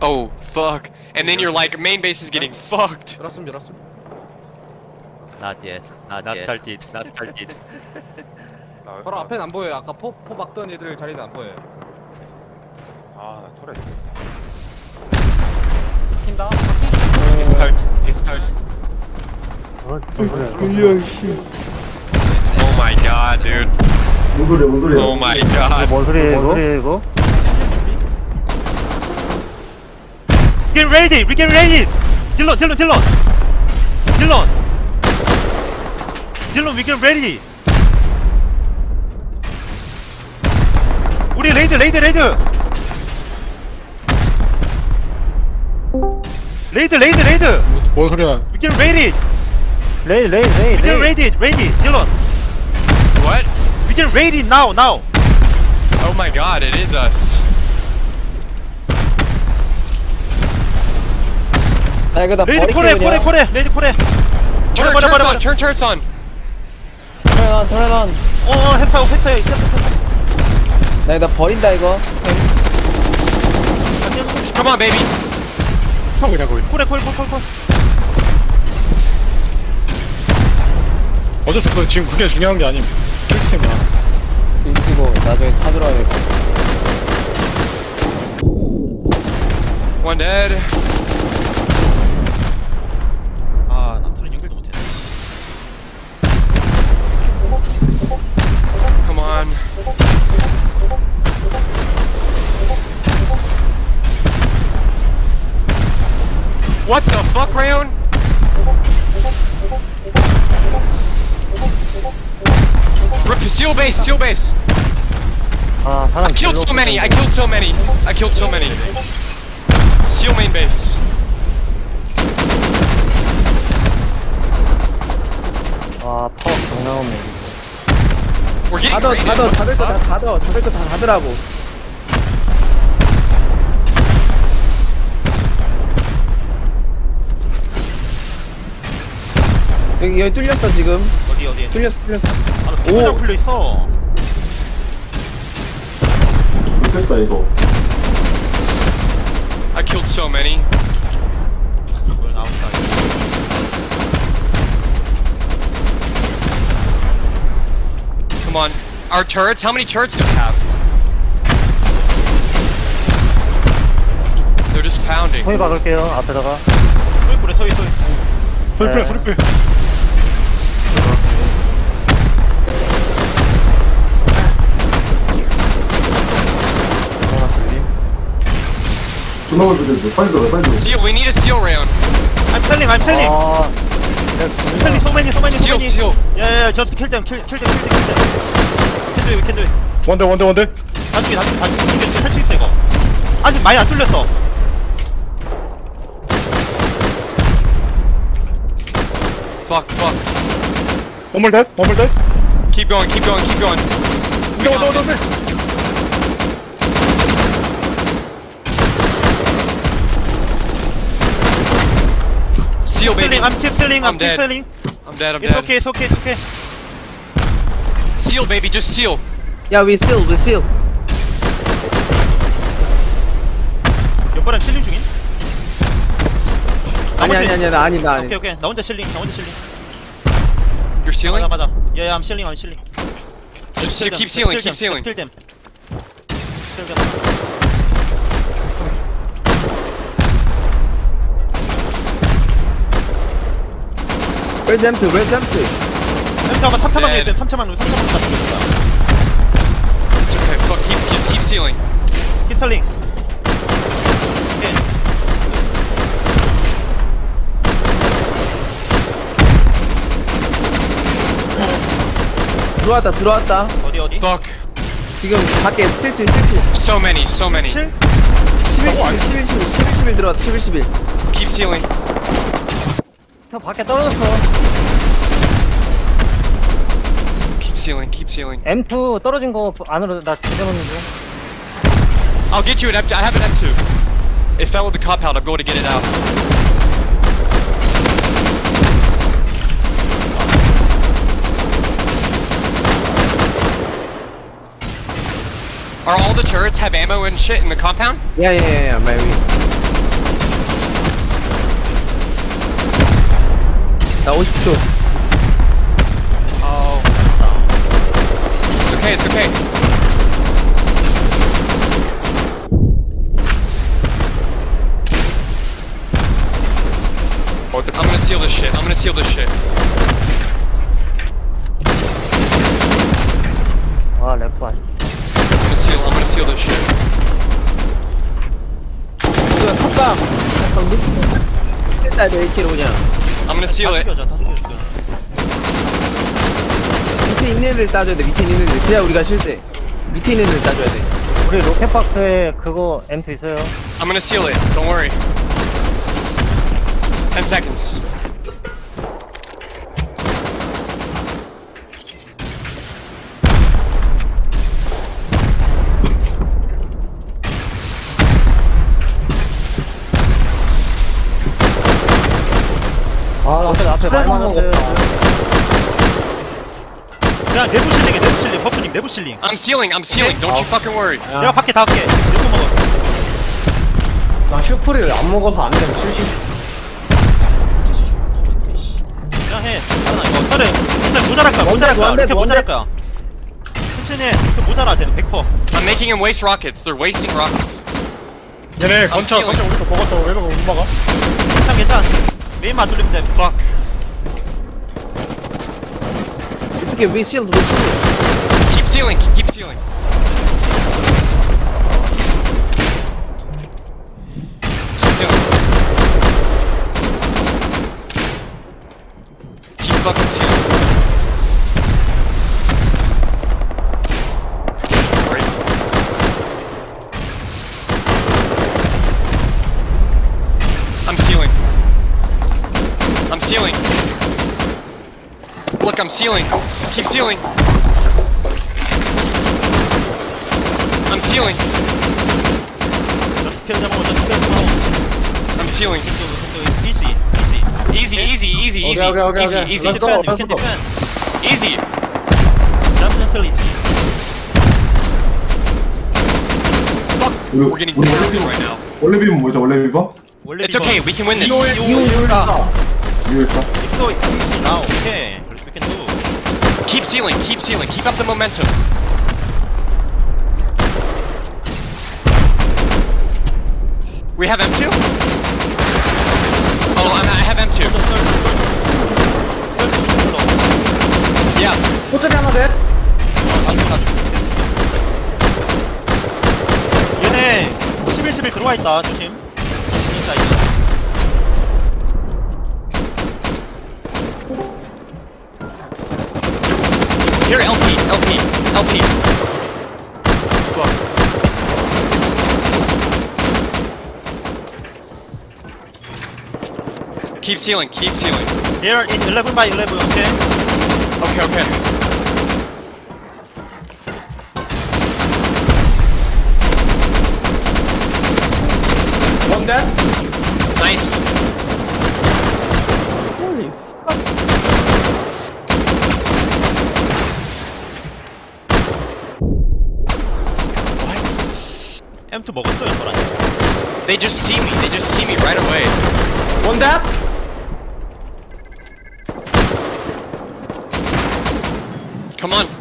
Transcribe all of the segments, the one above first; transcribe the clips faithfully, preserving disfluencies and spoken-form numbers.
Oh, fuck. And then you're like, main base is getting fucked. 열었음 열었음. Not yet. Not, not started. Not started. 바로 앞엔 안 보여요. 아까 포, 포 막던 애들 자리는 안 보여요. 아, 터렛. 킨다. Start. Start. Oh my god, dude. 뭔 소리야, 뭔 소리야. Oh my god. 뭔 소리야 이거? 이거? Get ready. We get ready. 딜런, 딜런, 딜런. 딜런. 딜런, we get ready. 우리 레이드, 레이드, 레이드. 레이드, 레이드, 레이드. 뭔 소리야? We get ready. 레이 레이 레이 We get 레이. ready, ready. 딜런. What? We get ready now, now. Oh my god, it is us. 나 이거 나 레이드 버릴게 코레, 코레, 그냥. 코레. 레이드 코레. Turn 버려, 버려, turrets 버려, on, turn turrets on. 턴 턴. 어, 헬파요, 헬파요. 나 이거 나 버린다 이거. Come on, baby. 형 그냥 거기. 코레, 코레, 코레, 코레. 어쩔 수 없어. 지금 그게 중요한 게 아님. 킬스생이야. 일치고 나중에 찾으러 와야겠다. One dead. 아, 나 털을 연결도 못해. Come on. What the fuck, Rayon? Rip, seal base, seal base. 아 사람. I killed so many, I killed so many. I killed so many. Seal main base. 아 파워 장난 없네. We're getting 닫어 raided. 닫어 What the 닫을 거 다 fuck? 닫어 닫을 거 다 닫으라고. 여기 여기 뚫렸어 지금. 어디, 어디? 뚫렸어 뚫렸어. 아, 나 피부장 풀려 있어. 됐다, 이거. I killed so many. 이걸 나온다. Come on. Our turrets? How many turrets do we have? They're just pounding. 소위 박을게요 앞에다가. 소위 뿌려, 소위, 소위. 소리 빼, 네. 소리 빼. 존나 먼저 됐어. 빨리 들어, 빨리 들어. Seal, we need a seal round. I'm selling, I'm selling. 아. I'm selling so many, so many, so Seal, many. seal. Yeah, yeah, just kill them, kill, kill them, kill them, kill them. We can do it, we can do it. 원대, 원대, 원대. 나중에, 나중에, 나중에 할수 있어 이거. 아직 많이 안 뚫렸어. Fuck, fuck. One more dead, one more dead. Keep going, keep going, keep going. We Go, got go, go, this. go. Seal, baby. Selling, I'm keep selling, I'm I'm keep dead. selling. I'm dead, I'm It's dead. okay, it's okay, it's okay. Seal, baby, just seal. 야 we seal we seal. 옆바람 실링 중인? 아니 아니 아니 나 아니 나 아니. 오케이, 오케이. 나 혼자 실링, 나 혼자 실링. You're sealing? 맞아, 맞아. Yeah, yeah, I'm sealing, I'm sealing. Just seal, Kill them, keep sealing, kill keep them, sealing. Kill them. Kill them. Where's empty? Where's empty? 잠깐만, 삼차만 Dead. 누르세요. 삼차만 누르, 삼차만 누르. It's okay, fuck, keep, just keep sealing. Keep selling. 오케이. 들어왔다 들어왔다. 어디, 어디? Fuck. 지금 밖에 칠 층 칠 층. So many, so many. 칠? 십일 십일 십일 십일 십일 십일 들어왔다 십일 십일. Keep sealing. 형 밖에 떨어졌어. Keep sealing, keep sealing. 엠 투 떨어진 거 안으로 나 뒤져놓는 중. I'll get you an M two. I have an M two. It fell with the cop out. I'm going to get it out. Are all the turrets have ammo and shit in the compound? 야야야야 maybe. 나 오십 초. 아우 It's okay, it's okay. I'm gonna seal this shit. I'm gonna seal this shit. 와 렉바. I'm gonna seal. I'm gonna seal this shit. 그냥 탑감. 일단 이렇게로 그냥. I'm gonna seal 다 it. 숨겨줘 다 숨겨줘. 밑에 있는 애들 따줘야 돼. 밑에 있는 애들. 그냥 우리가 쉴 때. 밑에 있는 애들 따줘야 돼. 우리 로켓박스에 그거 엠 투 있어요. I'm gonna seal it. Don't worry. Ten seconds. 앞에 앞에 많이 맞았어요. 그냥 내부 실링해 내부 실링 버프님 내부 실링. I'm sealing. I'm sealing. Don't you fucking worry. 내가 밖에 다 할게. 이거 먹어. 나 슈프리를 안 먹어서 안 되면 칠십. 그냥 해. 괜찮아 이거 털에 근데 모자랄 거야 모자랄 거야 원대, 이렇게 원대. 모자랄 거야. 천천히 해. 이거 모자라 쟤는 백 퍼센트. I'm making him waste rockets. They're wasting rockets. 얘네 건차 stealing. 건차 우리도 먹었어. 왜 먹어? 못 막아? 괜찮 괜찮. 메인만 돌리면 돼. Fuck. It's okay. We shield. We shield. Keep sealing. Keep sealing. Keep sealing. Keep fucking sealing. Alright. I'm sealing. I'm sealing. Look, I'm sealing. Keep sealing. I'm sealing. 저 스킬 잡아오 저 스킬 잡아오. I'm sealing. 이지 이지. Easy, easy, easy, easy, okay, okay, easy, okay. easy, Let's go. 디펜 디펜 디펜. easy. 잠깐 이지. 우리 We're getting 우리 pounded 원래 right now. 원래 비면 뭐죠? 원래 비버? 원래 It's okay. We can win this. 이유유다. 이유일까? 있어 이지 나 오케이. We can do. Keep sealing. Keep sealing. Keep up the momentum. We have M two. Oh, I'm, I have M two. Yeah. 호텔이 하나 돼? 얘네 십일 십일 들어와 있다 조심. 인사이드. Here, L P, L P, L P. Fuck. Keep sealing. Keep sealing. They're in eleven by eleven, okay? Okay, okay. One dead? Nice. Holy What? 엠 투 먹었어요, 저랑. They just see me. They just see me right away. One dead? Come on.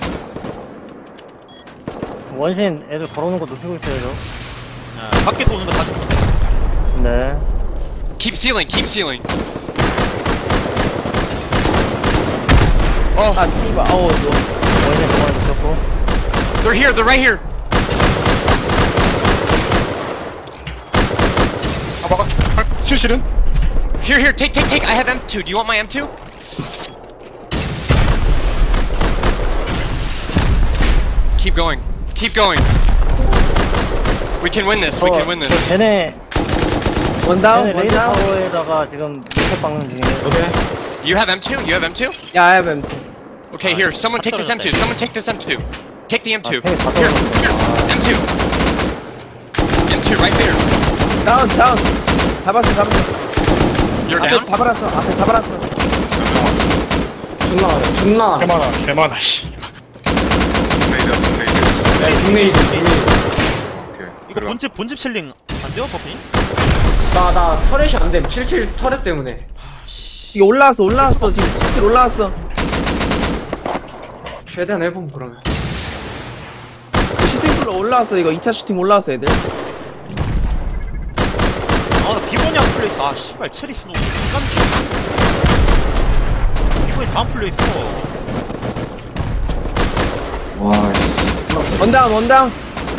원신 애들 걸어오는 거 높이고 있어요 저. 아, 밖에서 오는 거 다 죽는데. 네. Keep sealing. Keep sealing. Oh, 아, 띠바. 어우, 너. 원신 그만 붙였고. they're here. They're right here. 실실은? Here, here. Take, take, take. I have M two. Do you want my M two? Keep going. Keep going. We can win this. We can win this. 쟤네 원다운, 쟤네 레이드 원다운. 타워에다가 지금 로켓 박는 중이에요. 오케이. You have M two? You have M two? 야, I have M two. Okay, here. Someone take this M two. Someone take this M two. Take the M two. 아, 템이 다 Here, 떨어졌어. here. M two. M two right there. 다운, 다운. 잡았어, 잡았어. You're 앞에 down? 잡아놨어, 앞에 잡아놨어. 존나 가네. 존나 가네. 개 많아 개 많아 씨. 네, 빅메이드, 빅메이드. 이거 본집, 본집 실링 안 돼요, 버프님? 나, 나 터렛이 안 됨. 칠십칠 터렛 때문에. 아, 씨. 이게 올라왔어 올라왔어 지금 칠 올라왔어. 최대한 해봄 그러면. 슈팅 풀로 올라왔어 이거 이 차 슈팅 올라왔어 애들. 아나 비번이 안 풀려있어. 아 씨발 체리스 너무 깜짝. 비번이 다 안 풀려있어. 와, 씨. 원다운 원다운.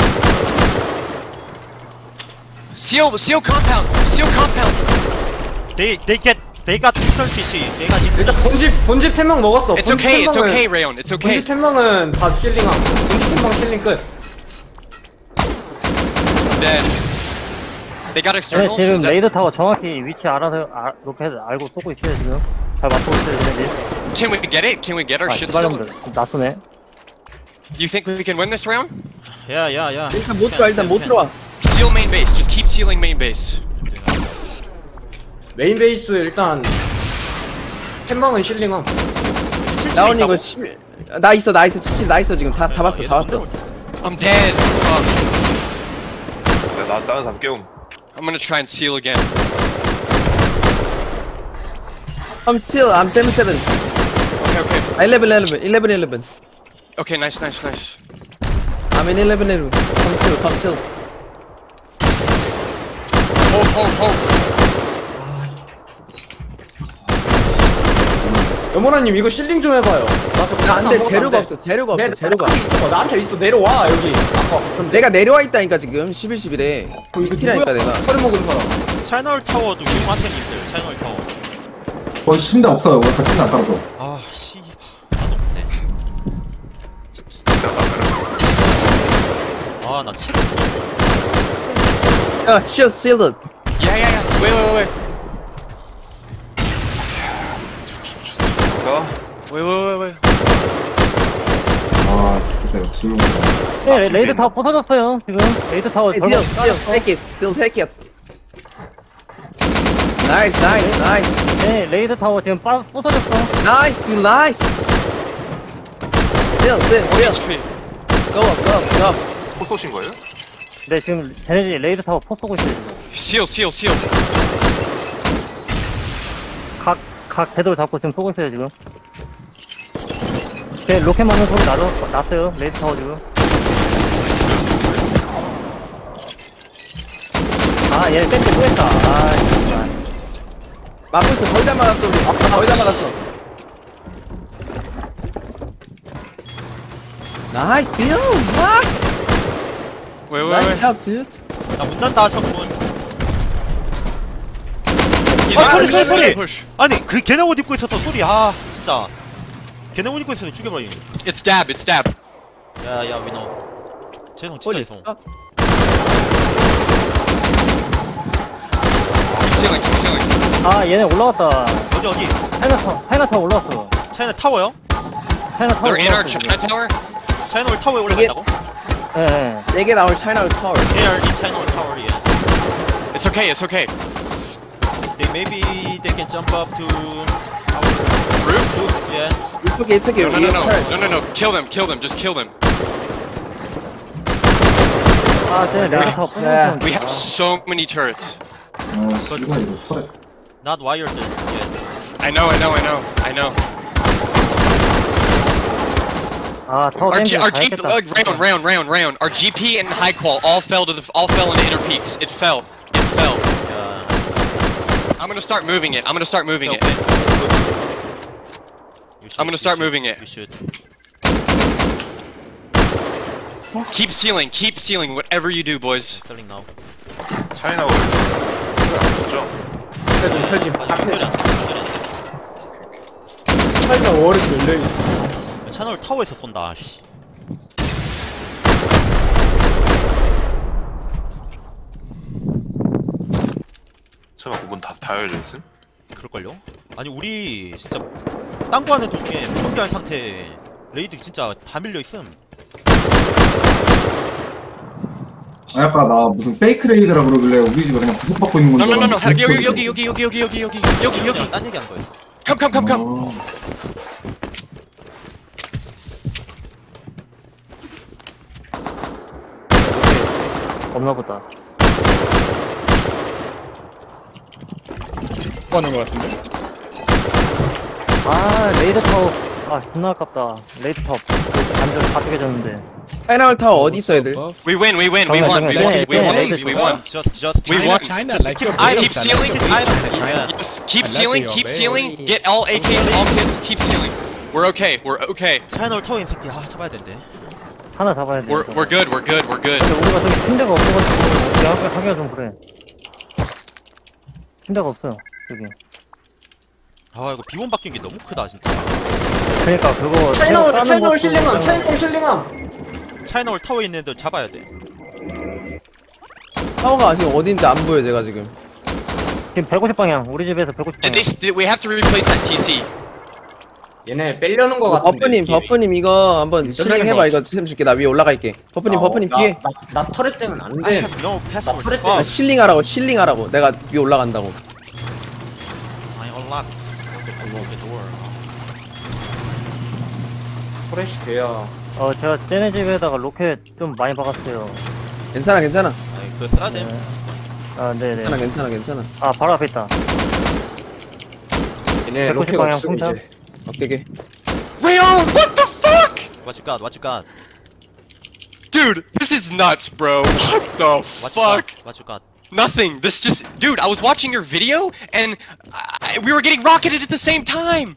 Seal, seal compound, seal compound. They they get they got different 피씨. They got 일단 본집 본집 템망 먹었어. It's 본집 okay, it's 템망은- okay, Rayon, it's okay. 본집 템망은 다 힐링함. 본집 템망 힐링 끝. Dead. They got 네, externals. 지금 Is that- 레이드 타워 정확히 위치 알아서 아, 이렇게 알고 쏘고 있어요 지금. 잘 맞고 있어요 얘네들. Can we get it? Can we get our 아 shit still? 씨발놈들 낯서네. You think we can win this round? 야야야. 일단 못 들어와 일단 못 들어와. Seal main base. Just keep sealing main base. 메인 베이스 일단 템망은 힐링함. 나온 이거 십일. 나 있어 나 있어 칠칠 나 있어 지금 다 잡았어 잡았어. I'm dead. Fuck. 나 다른 사람 깨움. I'm gonna try and seal again. I'm still I'm seven seven. Okay, okay. eleven eleven eleven eleven. Okay, nice, nice, nice. I'm in eleven eleven. Come still come still. Hold, hold, hold. 여모나님 이거 실링 좀 해봐요. 나 저거 야, 안 돼. 먹으면 재료가 안 돼. 없어. 재료가 내- 없어. 재료가. 나한테 있어. 나한테 있어. 내려와 여기. 아까 그럼 내가 내려와 있다니까 지금 십일 십일에. 미티라니까 내가. 털 먹은 사람. 차이널 타워도 유용한 템인들. 차이널 타워. 거기 침대 없어요. 우리 같이 안 따라서. 아 씨. 나도 없네. 아나 체리스. 야, shield shielded. Yeah, yeah, yeah. Wait, wait, wait, 가. wait, wait, wait, wait. 아, 좋겠어요. 술로. 네, 레이드 타워 부서졌어요 지금. 레이드 타워 Hey, 절반 Bill, Bill, take it. Bill, take it. Nice, nice, nice. 네, 레이드 타워 지금 빠, 부서졌어. Nice, Bill, nice. Bill, Bill, One Bill. H P. Go up, go up, go up. 포 쏘신 거예요? 네, 지금 쟤네들이 레이드 타워 포 쏘고 있어요 지금. Seal, seal, seal. 각, 각 궤도를 잡고 지금 쏘고 있어요 지금. 제 로켓 맞는 소리 나도 났어요 레이드 타워 지금. 아, 얘 밴드 또 했다. 아, 진짜. 막고 있어. 거의 다 막았어, 우리. 거의 다 막았어. Nice, Bill. Nice. Wait, wait, Nice wait. job, dude. 나 못난다 창문. He's 아, gonna 소리, push, 소리, he's gonna 소리. push. 아니 그 걔네 옷 입고 있어서 소리. 아 진짜. 걔네 옷 입고 있어서 죽여버리네. It's dab, it's dab. 야야 위너. 쟤는 진짜 어디? 이성. 아, Keep sealing, keep sealing. 아, 얘네 올라갔다. 어디 어디? 차이나타워, 차이나타워 올라왔어. 차이나 타워요? 차이나타워 They're in our 올라왔어. China tower. 차이나 올 타워에 올라간다고? 예, 예. 네개 나올 차이나 타워. They are in China Tower, yeah. It's okay, it's okay. They maybe they can jump up to our Roof? roof, yeah. It's okay, it's okay. No, no, We no, have no, turret. no, no, no. Kill them, kill them, just kill them. 아, 쟤네 레이드 타워 네. We have so many turrets. 아, 씨발, 이거 털에. Not wired yet. I know, I know, I know, I know. 아, 타워 Our, G, 땡겨 our G, 가야겠다. uh, round, round, round, round. Our G P and high qual all fell to the, all fell into inner peaks. It fell. It fell. Yeah. I'm gonna start moving it. I'm gonna start moving it. You should, I'm gonna you start should, moving it. You should. Keep sealing, keep sealing. Whatever you do, boys. Selling now. 차이나 올. 죠 펴짐 펴짐. 다 소리 펴짐. 안 나, 소리 안 차이나 월이 열려 있어. 나. 차이나 타워에서 쏜다. 씨. 설마 그분 다, 다 열려 있음? 그럴걸요? 아니 우리 진짜 딴 거 하는 도중에 포기한 상태. 레이드 진짜 다 밀려 있음. 아, 아까 나 무슨 페이크 레이드라 그러길래 우리 집에 그냥 구속받고 있는 No, 건줄 no, no, no. 알았는데 여기, 여기, 여기, 여기, 여기, 여기, 여기, 여기, 여기. 그냥 딴 얘기한 거였어. Come, come, come, come. 어. 없나 보다. 뭐 하는 거 같은데? 아 레이더 타워 아 존나 아깝다. 레이더 타워 완전 다 쪼개졌는데. 파이널 타워 어디 있어 애들? We win, we win, we Come on, won, we come on. won, we Yeah, won, yeah, we yeah. won. Just, just. We China, won. China, Just like keep, your just base, keep China. sealing. China, China. Just keep I like sealing, your keep base. sealing. Get all A Ks, all kits, keep sealing. We're okay, we're okay. 차이널 타워인 새끼 아 잡아야 된대. 하나 잡아야 돼. We're, we're good, we're good, we're good. 근데 우리가 저기 침대가 없어가지고 우리 하기, 하기가 좀 그래. 침대가 없어요 저기. 아 이거 비원 바뀐 게 너무 크다 진짜. 그러니까 그거 차이나올 까는 차이나올 것도 실링함 그냥 차이나올 실링함. 차이널 타워에 있는 애들 잡아야 돼. 타워가 지금 어딘지 안 보여 제가 지금. 지금 백오십 방향 우리 집에서 백오십 Did 방향. they, did we have to replace that T C? 얘네 빼려는 거 같은데. 버프님 느낌이. 버프님 이거 한번 실링 해봐. 이거 템 줄게. 나 위에 올라갈게. 버프님 아, 버프님 나- 뒤에. 나, 나 터렛 때문에 안 I 돼. have no password. 털에 아, Fuck. 실링하라고 실링하라고. 내가 위에 올라간다고. I unlock the door. 터렛이 돼야. 어 제가 쟤네 집에다가 로켓 좀 많이 박았어요. 괜찮아 괜찮아. 아니 그거 써야 돼. 네. 아 네네. 괜찮아 괜찮아 괜찮아. 아 바로 앞에 있다. 얘네 백오십 로켓 방향 없음 풍차? 이제. 오케이 오케이. Rayon, what the fuck? What you got? What you got? Dude, this is nuts, bro. What the What you fuck? got? What you got? Nothing. This just, dude. I was watching your video, and I, we were getting rocketed at the same time.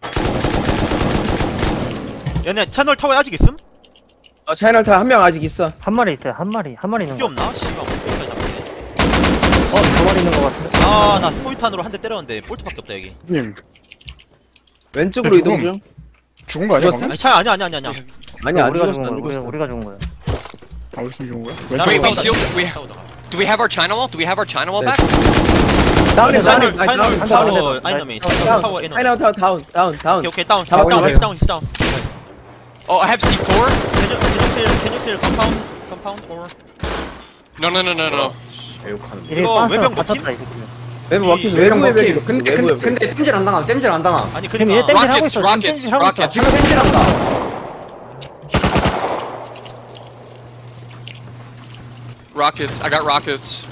얘네 채널 타워에 아직 있음? 어 차이널 타워 한 명 아직 있어. 한 마리 있어요. 한 마리 한 마리 있는 피 거. 없나? 씨발 어디까지 잡게. 어두 마리 있는 거 같은데. 아나 소위탄으로 한 대 때렸는데 볼트밖에 없다 여기. 님 왼쪽으로 네, 이동 죽음. 중. 죽은 거 아니야? 죽었어? 방금? 아니 차 아니야 아니야 아니야 아니야. 아니 안 우리가 죽었어 죽은 안 거야. 우리가, 죽었어. 우리가 죽은 거야. 아 무슨 죽은 거야? 나 Wait, we 왼쪽으로 sealed. We 싸우다가. do we have our China wall? Do we have our China wall 네. back? 다운해 차이널 다운해 다운 차이널 다운 타워 아이너미 차이널 타워 다운. 에너미. 차이널 타워 다운 다운 다운. 오케이 오케이 다운 잡았어, 다운 잡았어. 다운 다운. Oh, I have C four. Can you can you seal can you seal compound compound or No, no, no, no, no. 애욕하는. 이게 이거 빤스가 외병 갇혔다 이 새끼는. 외부 막혀서 이- 외부 먹히. 외벽이 근데 외부 근데 외벽. 근데 땜질 안 당함. 땜질 안 당함. 아니 지금 얘 그러니까 땜질 하고 Rockets, 있어. rockets, 지금 땜질 하고 있어. rockets. 지금 땜질 한다. Rockets. I got rockets.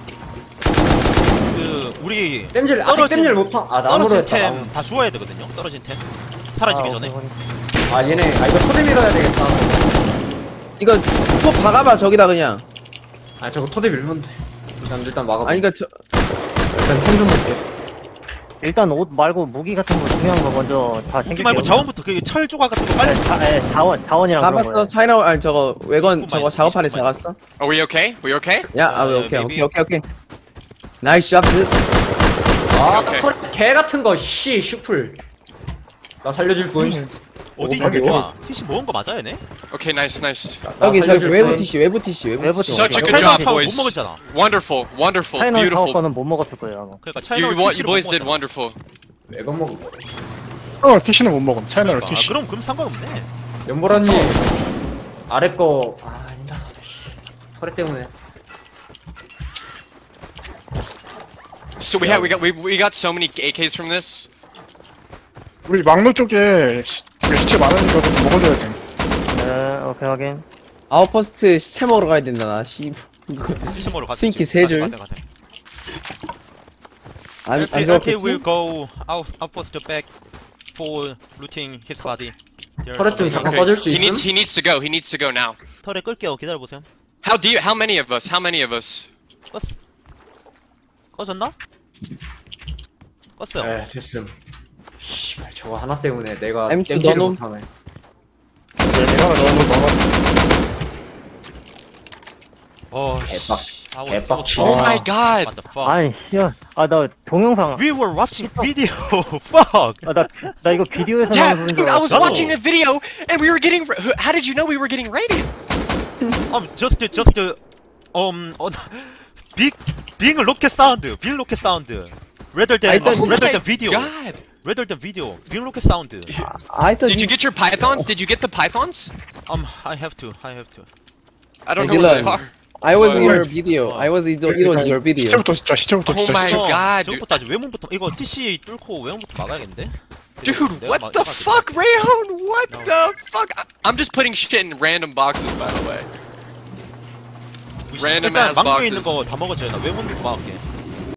그 우리 땜질 아직 떨어진- 땜질 못함. 아 나무로 떨어진 했다. 나무. 템 다 주워야 되거든요. 떨어진 템 사라지기 아, 전에. 오케이, 오케이. 아 얘네 아 이거 토대 밀어야 되겠다. 이거 또 박아봐 저기다 그냥. 아 저거 토대 밀면 돼. 일단 일단 막아. 아니 그니까 저 일단 템좀 먹게. 일단 옷 말고 무기 같은 거 중요한 거 먼저 다 무기 챙길게요. 말고 자원부터 그 철 조각 같은 거 빨리. 자, 예, 자원 자원이랑 그런 가봤어 거예요. 차이나 아니 저거 외건 저거 많이 작업판에 많이 작았어? Are we okay? We okay? 야, 아, 어, 오케이, maybe. 오케이, 오케이, 오케이. 나이스 샷. 아 오케이. 토- 개 같은 거 씨 슈플. 나 살려줄 분. 어디 어디, 있는 거야? 티씨 모은 거 맞아요, 얘네? Okay, nice, nice. 나 여기 저기 살려줄 외부 분. 티시, 외부 티시, 외부 외부 티시. 티시. Such a good 차이나 job, 타워 못 boys. 먹었잖아. Wonderful, wonderful, 차이나 타워 beautiful. 거는 못 먹었을 거예요. 아마. 그러니까 You, 차이나 you, what, you 티씨를 boys 못 did 먹었잖아. wonderful. 외건 먹은 거. 어 티시는 못 먹음. 차이널 그러니까. 아, 티시. 그럼 그럼 상관없네. 연보라님 아래 거 아, 아니다. 털에 때문에. So we had, we got, we, we got so many A Ks from this. 우리 막로 쪽에 시, 그 시체 많으니까 좀 먹어줘야 돼. 네, 오케이 확인. 아웃포스트 시체 먹으러 가야 된다 나. 씨. 티씨 먹으러 가자. 스윙키 세 줄. 가자, 가자, 가자. 안, 안 Okay, okay, 그렇겠지? we'll go out, outpost back for looting his body. There. 털에 좀 잠깐 Okay. 빠질 수 He 있음? needs, he needs to go. He needs to go now. 털에 끌게요. 기다려보세요. How do you, how many of us? How many of us? 껐. 꺼졌나? 껐어요. 에 됐음. 씨발 저거 하나 때문에 내가 엠 투 땜질을 넣어놓음. 못하네. 내가 너무 넣어놨어. 어, 개빡- 씨. I was 개빡치. so Oh 아. my god. What the fuck? 아니 씨야. 아나 동영상. We were watching video. Fuck. 아나 나 이거 비디오에서 나오는 Yeah, 소리인 줄 dude, I was 알았어. watching a video and we were getting. How did you know we were getting raided? Um, just, just, um, uh, big, being rocket sound, being rocket sound, rather than, I thought- uh, rather Oh my than video, God. rather than video, being rocket sound. I thought Did you this- get your pythons? Did you get the pythons? Um, I have to, I have to. I don't Hey, know where they Dylan. are. I was in Oh. your video. I was it, it was your video. 시체부터 진짜 시체부터 Oh 진짜 my 시체. God, dude. 저것부터 아직 외문부터 이거 티씨 뚫고 외문부터 막아야겠는데? Dude, 내가 what 막- the 막아야겠다. fuck, Rayon? What No. the fuck? I- I'm just putting shit in random boxes, by the way. Random 일단 ass 막루에 있는 boxes. 거 다 먹었죠. 나 외문부터 막을게.